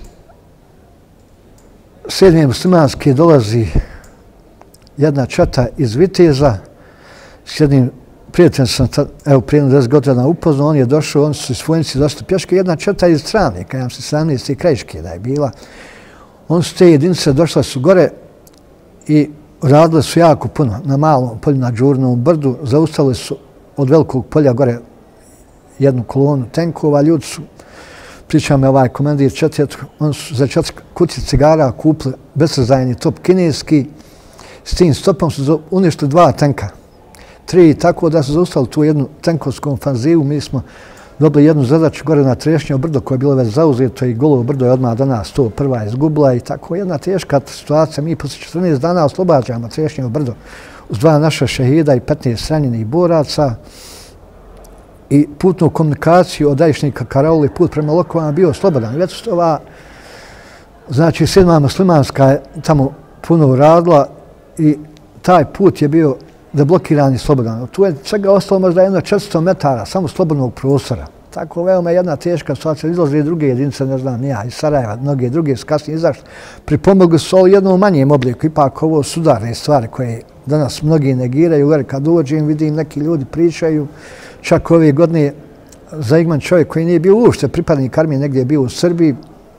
7. muslimanske dolazi jedna četa iz Viteza. S jednim prijateljem sam, evo, prije 10 godina upoznao, on je došao, oni su iz Vojnici došli pješke, jedna četa iz Travnika, ja se 17. krajiške da je bila. Oni su te jedinice došle su gore i radile su jako puno na malom polju, na Đurnom brdu, zaustavili su od velikog polja gore jednu kolonu tenkova, ljudi su, priča me ovaj komandir četvrtku, oni su za 4 kutije cigara kupili bezrazajni top kineski, s tim stopom su uništili 2 tenka. 3, tako da su zaustavili tu jednu tenkovsku ofanzivu. Mi smo dobili jednu zadaću gore na Trešnjevo brdo koje je bilo već zauzeto i Golovo brdo je odmah danas to prva izgubila i tako jedna teška situacija. Mi posle 14 dana oslobađamo Trešnjevo brdo uz 2 naša šehida i 15 ranjenih boraca i putnu komunikaciju od Ajišnika Karauli put prema Lokovama bio slobodan. Već ova, znači 7. muslimanska je tamo puno uradila i taj put je bio deblokiran i slobodan. Tu je svega ostalo možda 400 metara, samo slobodnog prostora. Tako veoma jedna teška situacija. Izlaze i druge jedinice, ne znam, ja iz Sarajeva, mnoge druge su kasnije izašli. Pripomogli su u jednom manjem obliku. Ipak ovo su udarne stvari koje danas mnogi negiraju. Jer kad uđem, vidim neki ljudi pričaju. Čak ove godine za Igman čovjek koji nije bio uopšte pripadnik armije, negdje je bio u Srbiji,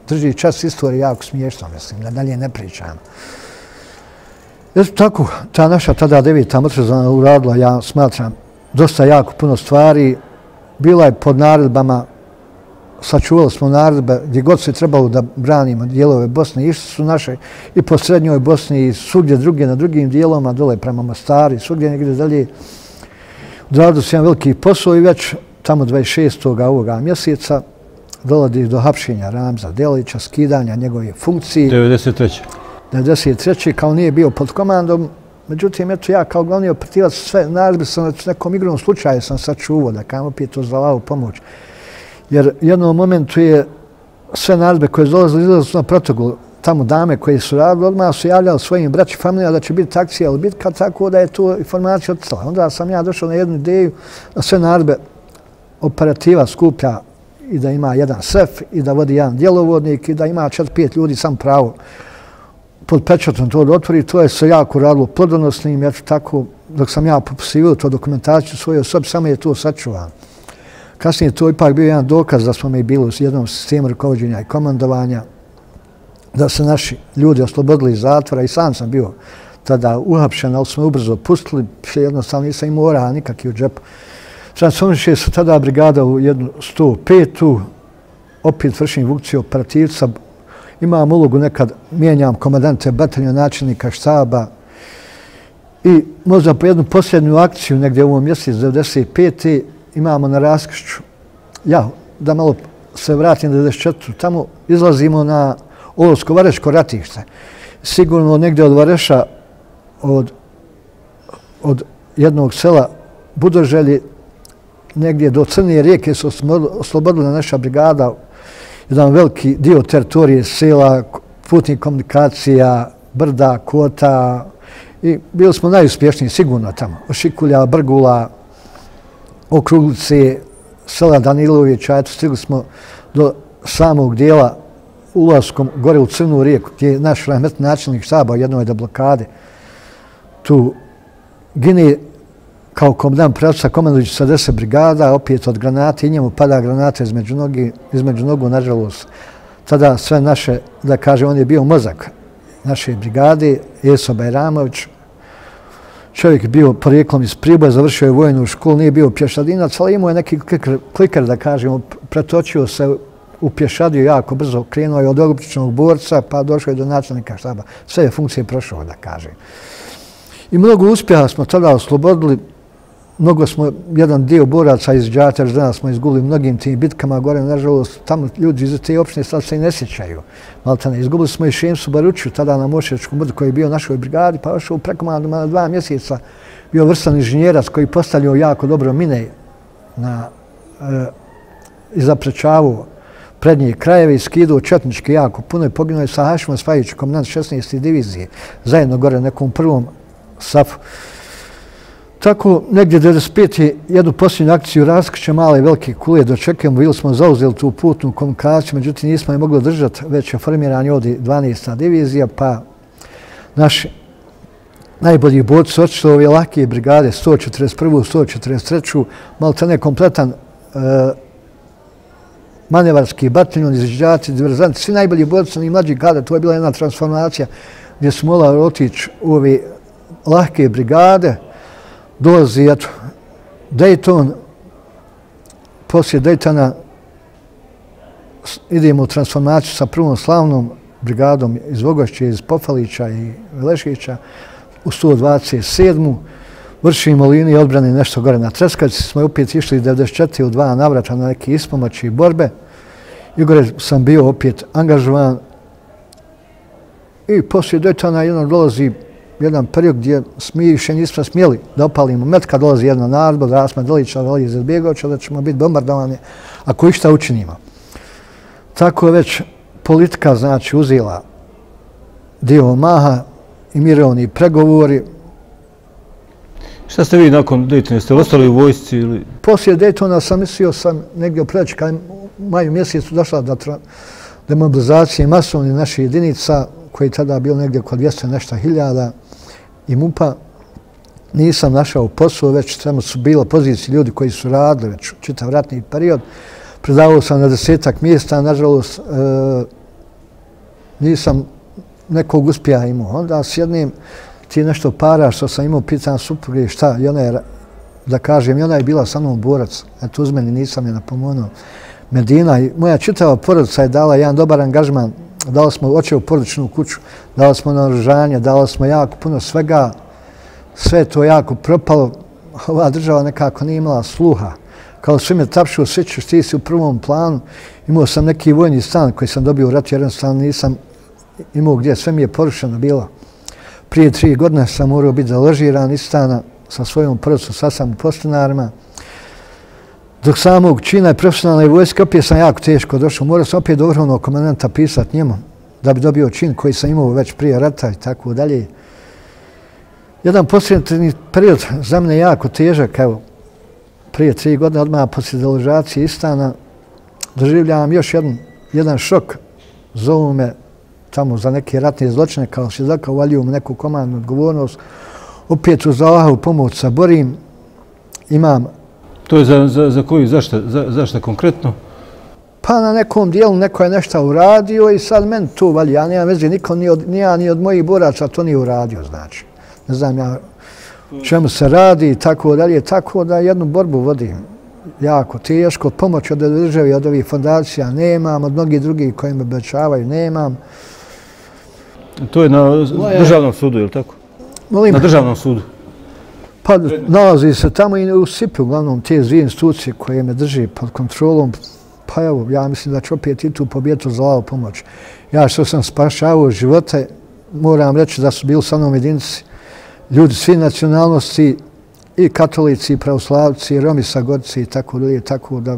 drži čas istorije jako smiješno, mislim, da dalje ne pričam. Eto tako, ta naša tada 9. motorizovana uradila, ja smatram, dosta jako puno stvari. Bila je pod naredbama, sačuvali smo naredbe gdje god se trebalo da branimo dijelove Bosne. Išli su naše i po srednjoj Bosni i svugdje drugdje na drugim dijelovima, dole prema Mostaru, svugdje negdje dalje. Odradili su jedan veliki posao i već tamo 26. ovoga mjeseca dolazi do hapšenja Ramza Delića, skidanja njegove funkcije. 93. kao nije bio pod komandom. Međutim, eto ja kao glavni operativac sve naredbe sam s nekom igrom slučaju sam sačuvao, da kam opet to zvala u pomoć. Jer u jednom momentu je sve naredbe koje izlazili su na protokol. Tamo dame koje su radili odmah su javljali svojim braći familija da će biti akcija ili bitka, tako da je tu informacija odstala. Onda sam ja došao na jednu ideju da sve naredbe operativa skuplja i da ima jedan sef i da vodi jedan djelovodnik i da ima 4-5 ljudi sam pravo pod pečatom to da otvori. To je se jako radilo plodonosnim, jer tako dok sam ja popisivao to dokumentaciju svoje osobe, samo je to sačuvano. Kasnije to ipak bio jedan dokaz da smo mi bili u jednom sistemu rukovođenja i komandovanja, da se naši ljudi oslobodili iz zatvora i sam sam bio tada uhapšen, ali smo ubrzo pustili, jednostavno nisam im morao nikakvi u džepu. Transformiše se tada brigada u jednu 105. Opet vršim funkciju operativca. Imam ulogu nekad, mijenjam komandante bataljona, načelnika štaba i možda po jednu posljednju akciju negdje u ovom mjesecu 95. imamo na raskršću. Ja, da malo se vratim na 94. Tamo izlazimo na Olovsko-Vareško ratište. Sigurno negdje od Vareša, od jednog sela Budoželji, negdje do Crne rijeke su oslobodila naša brigada jedan veliki dio teritorije sela, putnih komunikacija, brda, kota i bili smo najuspješniji sigurno tamo. Ošikulja, Brgula, Okruglice, sela Danilovića, eto stigli smo do samog dijela ulaskom gore u Crnu rijeku gdje je naš rahmetni načelnik štaba u jednoj do blokade. Tu gine kao komandant pravca komandujući sa 10 brigada, opet od granate i njemu pada granata između nogu, nažalost. Tada sve naše, da kažem, on je bio mozak naše brigade, Eso Bajramović. Čovjek je bio porijeklom iz Priboja, završio je vojnu školu, nije bio pješadinac, ali imao je neki kliker, da kažemo, pretočio se u pješadiju jako brzo, krenuo je od običnog borca, pa došao je do načelnika štaba. Sve je funkcije prošao, da kažem. I mnogo uspjeha smo tada oslobodili. Mnogo smo, jedan dio boraca iz Đaterždana smo izgubili mnogim tim bitkama gore, nažalost, tamo ljudi iz te opštine sad se i ne sjećaju. Maltene, izgubili smo i Šemsu Baruću, tada na Mošečkom brdu koji je bio u našoj brigadi, pa ošao u prekomandom na 2 mjeseca, bio vrstan inženjerac koji postavljao jako dobro mine i zaprečavao prednje krajeve i skidao četničke jako puno i poginuo je sa Hašimom Spajićem, komandant 16. divizije, zajedno gore na nekom prvom safu. Tako, negdje 95. jednu posljednju akciju raskršće male i velike kulije dočekujemo. Bili smo zauzeli tu putnu komunikaciju, međutim nismo je mogli držati, već je formiran ovdje 12. divizija, pa naši najbolji borci su otišli ove lake brigade, 141. 143. maltene kompletan manevarski bataljon, izviđači, diverzanti, svi najbolji borci i mlađi kada. To je bila jedna transformacija gdje smo morali otići u ove lake brigade. Dolazi Dayton, poslije Daytona idemo u transformaciju sa prvom slavnom brigadom iz Vogošće, iz Pofalića i Lešića u 127. Vršimo linije odbrane nešto gore na Treskavici. Smo opet išli 94. u 2 navrata na neke ispomoći i borbe. I gore sam bio opet angažovan. I poslije Daytona jedan dolazi jedan period gdje mi više nismo smjeli da opalimo met kad dolazi jedna naredba, da Rasma Delića dolazi iz Izbjegovića, da ćemo biti bombardovani ako išta učinimo. Tako je već politika znači uzela dio maha i mirovni pregovori. Šta ste vi nakon Daytona? Ste ostali u vojsci ili? Poslije Daytona sam mislio sam negdje u preleći, kad u maju mjesecu došla do demobilizacije masovnih naših jedinica, koji je tada bilo negdje oko 200 nešto hiljada i MUP-a. Nisam našao posao, već tamo su bilo pozicije ljudi koji su radili već čitav ratni period. Predavao sam na 10-ak mjesta, nažalost nisam nekog uspjeha imao. Onda s jednim ti nešto para što sam imao, pitan supruge šta, i ona je, da kažem, i ona je bila sa mnom borac. Eto, uz meni nisam je napomenuo. Medina i moja čitava porodica je dala jedan dobar angažman. Dali smo očevu porodičnu kuću, dali smo naoružanje, dali smo jako puno svega. Sve je to jako propalo. Ova država nekako nije imala sluha. Kao svi me tapšu, svi ćeš, ti si u prvom planu. Imao sam neki vojni stan koji sam dobio u ratu, jednostavno nisam imao gdje, sve mi je porušeno bilo. Prije 3 godine sam morao biti založiran iz stana sa svojom porodicom, sad sam u Podstanarima. Dok samog čina i profesionalne vojske opet sam jako teško došao. Morao sam opet do vrhovnog komandanta pisati njemu da bi dobio čin koji sam imao već prije rata i tako dalje. Jedan posljednji period za mene jako težak, evo, prije 3 godine, odmah poslije deložacije iz stana, doživljavam još jedan šok. Zovu me tamo za neke ratne zločine kao svjedoka, uvaljuju mu neku komandnu odgovornost. Opet uz Allahovu pomoć se borim. Imam... To je za koju? Zašto konkretno? Pa na nekom dijelu neko je nešto uradio i sad meni to valja. Ja nemam veze, niko ni od mojih boraca to nije uradio, znači. Ne znam ja čemu se radi i tako dalje. Tako da jednu borbu vodim. Jako teško. Pomoć od države i od ovih fondacija nemam, od mnogih drugih koji me obećavaju nemam. To je na državnom sudu, je li tako? Na državnom sudu? Pa nalazi se tamo i u SIP-u, uglavnom te dvije institucije koje me drži pod kontrolom. Pa evo, ja mislim da ću opet i tu pobjedu za Allahovu pomoć. Ja što sam spašavao živote, moram reći da su bili sa mnom jedinci ljudi svi nacionalnosti, i katolici, i pravoslavci, i Romi, Sagorci i tako dalje, tako da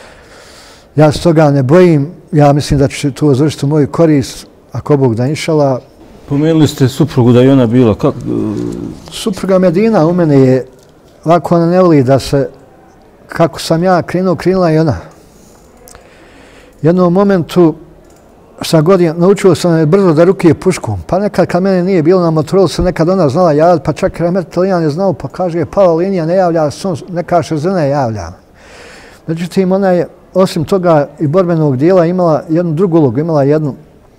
ja se toga ne bojim. Ja mislim da će to završiti u moju korist, ako Bog da inšala. Pomenuli ste suprugu da je ona bila. Supruga Medina u mene je, ovako ona ne voli da se, kako sam ja krenuo, krenula i ona. U jednom momentu, šta godina, naučio sam je brzo da rukije puškom. Pa nekad kad mene nije bilo na motoru, se nekad ona znala javljati, pa čak Rahmet Talijan je znao, pa kaže, pala linija ne javlja, neka šezena je javlja. Međutim, ona je, osim toga i borbenog dijela, imala jednu drugu ulogu, imala jednu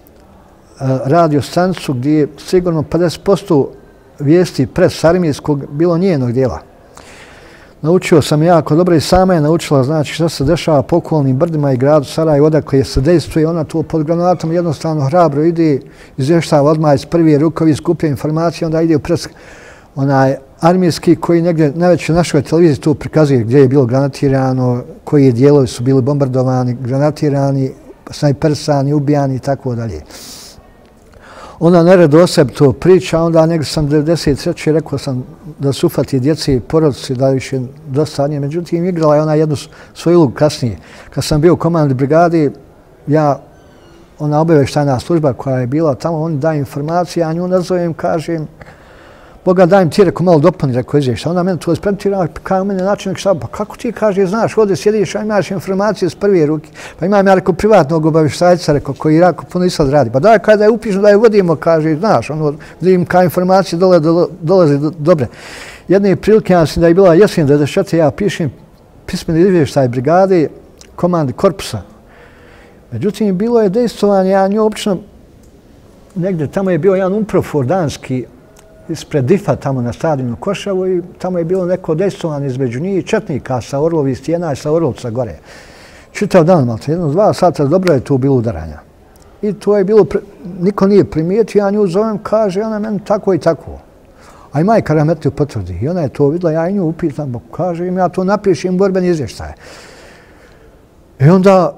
radio stanicu gdje je sigurno 50% vijesti presarmijskog bilo njenog dijela. Naučio sam jako dobro i sama je naučila, znači šta se dešava po okolnim brdima i gradu Sarajevo, odakle se dejstvuje. Ona tu pod granatom jednostavno hrabro ide, izvještava odmah iz prve rukovi, skuplja informacije, onda ide u pres armijski koji negdje najveće u našoj televiziji tu prikazuje gdje je bilo granatirano, koji dijelovi su bili bombardovani, granatirani, snajpersani, ubijani i tako dalje. Ona neredo o sebi to priča, onda negdje sam 93. rekao sam da se ufati djeci i porodici, da više dosta nje. Međutim, igrala je ona jednu svoju ulogu kasnije. Kad sam bio u komandi brigadi, ona obavještajna služba koja je bila tamo, oni daju informacije, a nju nazovem, kažem, Boga dajem ti, rekao, malo dopuni, rekao, izvješća. Ona mene to ispremtira, kao mene načelnik štaba, pa kako ti, kaže, znaš, ovdje sjediš, a imaš informacije s prve ruke. Pa imam ja, rekao, privatnog obavještajca, rekao, koji jako puno i sad radi. Pa daj, kada je upišno, da je vodimo, kaže, znaš, ono, vidim kao informacije dolaze dobre. Jedne prilike, ja mislim da je bila jesen 94. ja pišem pismeni izvještaj brigade, komandi korpusa. Međutim, bilo je dejstvovanje, ja nju obično, negdje tamo je bio jedan umprofor danski, ispred DIF-a tamo na stadionu Koševo i tamo je bilo neko dejstvovanje između njih i četnika sa Orlovi stijena i sa Orlovca gore. Čitav dan, malo, 1-2 sata, dobro je tu bilo udaranja. I to je bilo, niko nije primijetio, ja nju zovem, kaže ona meni tako i tako. A i majka Rahmetli potvrdi. I ona je to vidjela, ja i nju upitam, kaže im ja to napišem borbeni izvještaj. I onda,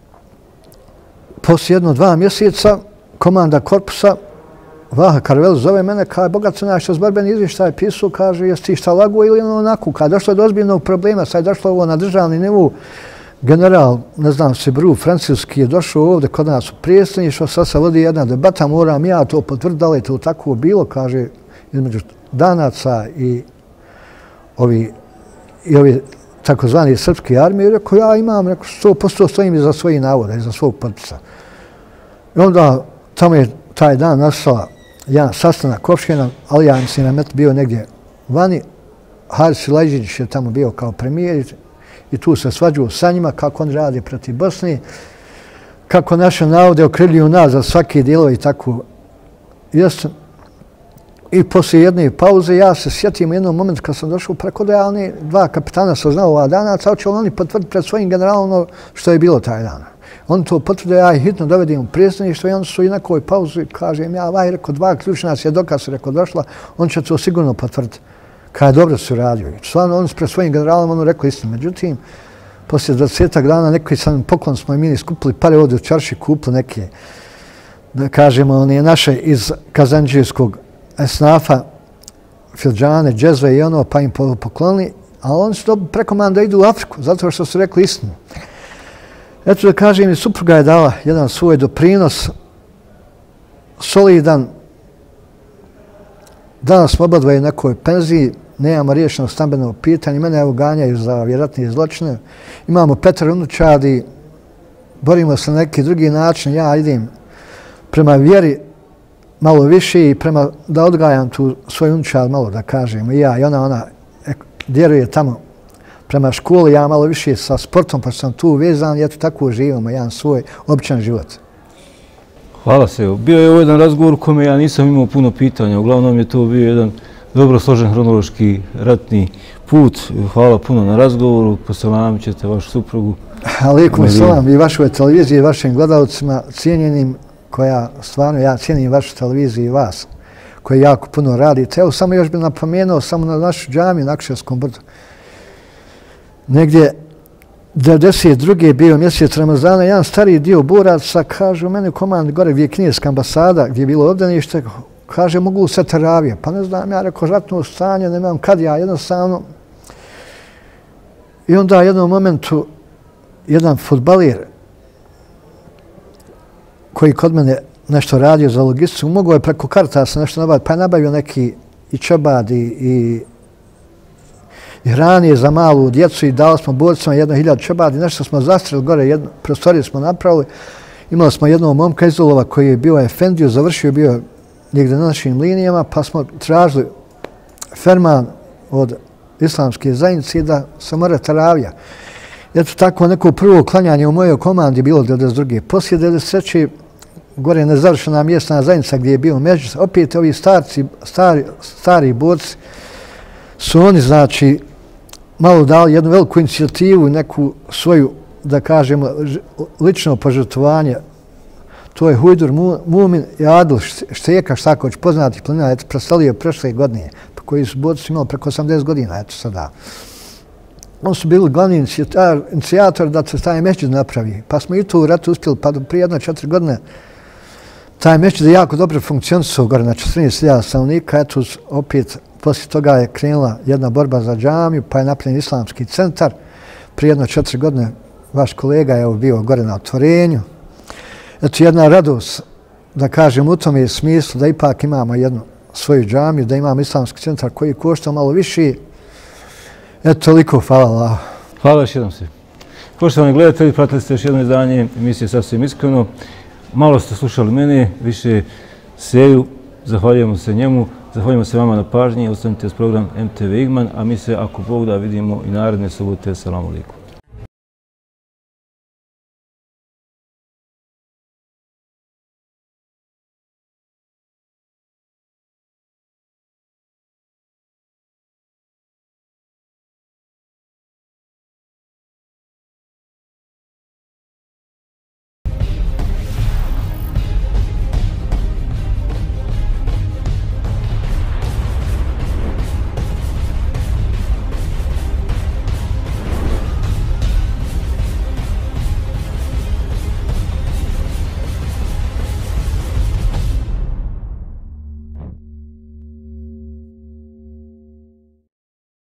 poslije 1-2 mjeseca, komanda korpusa, Vaha Karvel zove mene, kaže, bogat se naš borbeni izvještaj pisao, kaže, jesi ti šta lago ili onako, kada došlo je do ozbiljnog problema, sad je došlo ovo na državni nivou, general, ne znam, Sebru, francuski je došao ovdje kod nas u prijestaništvo, sad se vodi jedna debata, moram ja to potvrditi, da li je to tako bilo, kaže, između Danaca i ovi takozvani srpske armije, rekao, ja imam, rekao, 100% stojim iza svojih navoda, iza svog potpisa. I onda tamo je taj dan nastala jedan sastanak opština, ali ja mislim Rahmet bio negdje vani. Haris Lajđić je tamo bio kao premijer i tu se svađao sa njima kako on radi protiv Bosne. kako naše navode okrivljuju nas za svaki dijelovi i tako. Jesam. I poslije jedne pauze ja se sjetim u jednom momentu kad sam došao preko da ja oni dva kapitana sam znao ova dana, a će oni potvrditi pred svojim generalom ono što je bilo taj dan. Oni to potvrde, ja ih hitno dovedim u predstavništvo i oni su i na kojoj pauzi, kažem ja, rekao, dva ključna svjedoka su došla, on će to sigurno potvrditi. Kada je dobro su radio. Stvarno, oni su pred svojim generalom ono rekao istinu. Međutim, poslije 20 dana neki sam poklon smo i mi skupili pare ovdje u čarši, kupili neke, da kažemo, one naše iz kazanđijskog esnafa, filđane, džezve i ono, pa im poklonili, a oni su dobili prekoman da idu u Afriku, zato što su rekli istinu. Eto da kažem, i supruga je dala jedan svoj doprinos, solidan. Danas smo obadvoje u nekoj penziji, nemamo riješeno stambeno pitanje, mene evo ganjaju za vjerojatnije zločine. Imamo 5 unučadi, borimo se na neki drugi način, ja idem prema vjeri malo više i prema da odgajam tu svoj unučad malo da kažem. I ja i ona vjeruje tamo prema školi, ja malo više sa sportom pa sam tu vezan i eto tako živimo, jedan svoj običan život. Hvala se. Bio je ovo jedan razgovor u kome ja nisam imao puno pitanja. Uglavnom je to bio jedan dobro složen hronološki ratni put. Hvala puno na razgovoru. Poselamit ćete vašu suprugu. Alaikum salam i vašoj televiziji i vašim gledalcima cijenjenim, koja stvarno ja cijenim vašu televiziju i vas, koji jako puno radite. Evo samo još bih napomenuo samo na našu džamiju na Akšerskom brdu. Negdje 1992. bio mjesec Ramazana, jedan stariji dio boraca kaže u mene u komandi gore gdje je Kinijska ambasada, gdje je bilo obdanište, kaže mogu sve teravije. Pa ne znam, ja rekao ratno stanje, nemam kad ja jednostavno. I onda u jednom momentu jedan fudbalir koji kod mene nešto radio za logistiku, mogao je preko Karitasa nešto nabaviti, pa je nabavio neki i čobad i hrane za malu djecu i dali smo borcima 1000 čobadi, nešto smo zastreli gore, jednu prostoriju smo napravili. Imali smo jednog momka iz Ulova koji je bio efendiju, završio bio negdje na našim linijama, pa smo tražili ferman od islamske zajednice da se mora teravija. Eto tako neko prvo klanjanje u mojoj komandi bilo 1992. Poslije 1993. gore nezavršena mjesna zajednica gdje je bio međus, opet ovi stari borci su oni, znači, malo dali jednu veliku inicijativu, neku svoju, da kažemo, lično požrtvovanje. To je Hujdur Mumin i Adil Šteka Štaković, poznati plemena, eto, preselio prošle godine, koji su borci imali preko 80 godina, eto sada. Oni su bili glavni inicijator da se taj mešćid napravi, pa smo i tu u ratu uspjeli, pa prije 1-4 godine taj mešćid je jako dobro funkcionisao gore na 14.000 stanovnika, eto opet poslije toga je krenula jedna borba za džamiju, pa je napravljen islamski centar. Prije 1-4 godine vaš kolega je bio gore na otvorenju. Eto jedna radost, da kažem, u tome je smislu da ipak imamo jednu svoju džamiju, da imamo islamski centar koji košta malo više. Eto, toliko, hvala Allah. Hvala još jednom se. Poštovani gledatelji, pratili ste još jedno izdanje emisije Sasvim iskreno. Malo ste slušali mene, više Seju, zahvaljujemo se njemu, zahvaljujemo se vama na pažnji, ostanite s program MTV Igman, a mi se, ako Bog da, vidimo i naredne subote. Assalamu alaikum.